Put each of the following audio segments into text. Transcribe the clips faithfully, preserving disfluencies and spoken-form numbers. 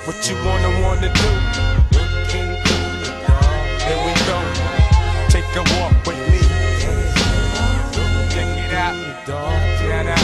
what you wanna wanna do. Here we go, take a walk with me. Check it out. Yeah, now.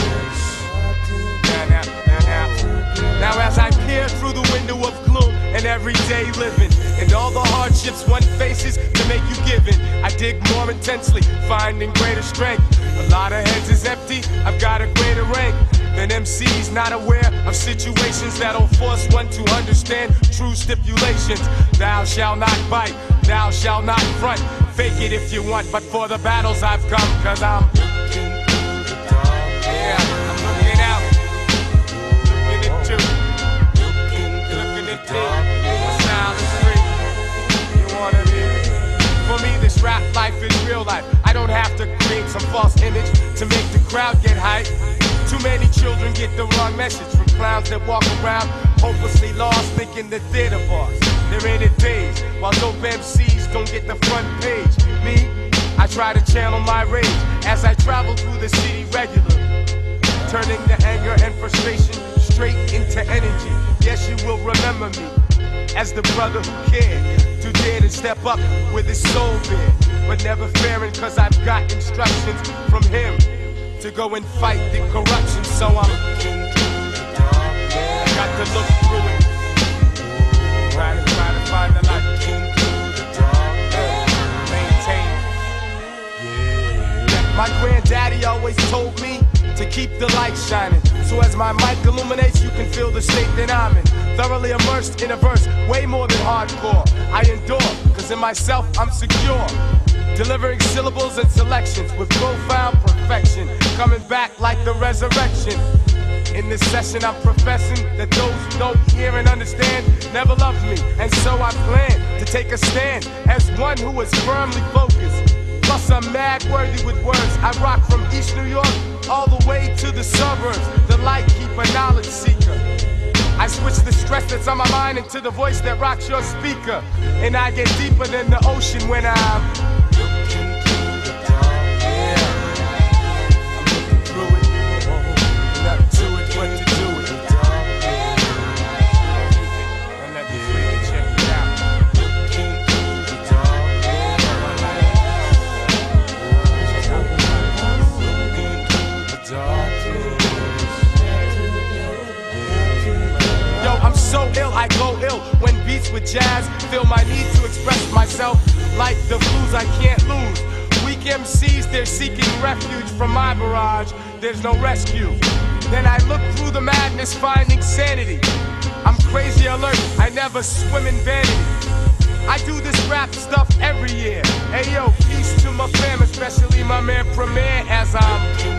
Yeah, now, now, now. Now as I peer through the window of gloom and everyday living, and all the hardships one faces to make you giving, I dig more intensely, finding greater strength. A lot of heads is empty, I've got a greater rank than M Cs not aware of situations that'll force one to understand true stipulations. Thou shalt not bite, thou shalt not front. Fake it if you want, but for the battles I've come, cause I'm looking through the dark. Yeah, I'm looking out, looking at you, looking, looking at me. My style is free, you wanna be? For me, this rap life is real life. I don't have to create some false image to make the crowd get hyped. Too many children get the wrong message from clowns that walk around hopelessly lost, thinking that they're the boss. They're in it days, while dope M Cs don't get the front page. Me, I try to channel my rage as I travel through the city regularly, turning the anger and frustration straight into energy. Yes, you will remember me as the brother who cared, to dare to step up with his soul bare, but never fearing cause I've got instructions from him to go and fight the corruption. So I'm looking through the dark. I got to look through it, try to, try to find the light. Looking through the dark, maintain. Yeah. My granddaddy always told me to keep the light shining, so as my mic illuminates, you can feel the state that I'm in. Thoroughly immersed in a verse, way more than hardcore. I endure, cause in myself I'm secure, delivering syllables and selections with profound perfection, coming back like the resurrection. In this session I'm professing that those who don't hear and understand never loved me, and so I plan to take a stand as one who is firmly focused. Plus I'm mad worthy with words. I rock from East New York all the way to the suburbs, the light keeper, knowledge seeker. I switch the stress that's on my mind into the voice that rocks your speaker, and I get deeper than the ocean when I'm looking through the dark. Yeah, I'm looking through it, nothing to it but to do it. And let me free to check it out. Looking through the dark. Looking through the darkness. Yo, I'm so ill, I go ill when beats with jazz feel my need to express myself like the blues I can't lose. Weak M Cs, they're seeking refuge from my barrage. There's no rescue. Then I look through the madness, finding sanity. I'm crazy alert, I never swim in vanity. I do this rap stuff every year. Hey yo, peace to my fam, especially my man Premier, as I'm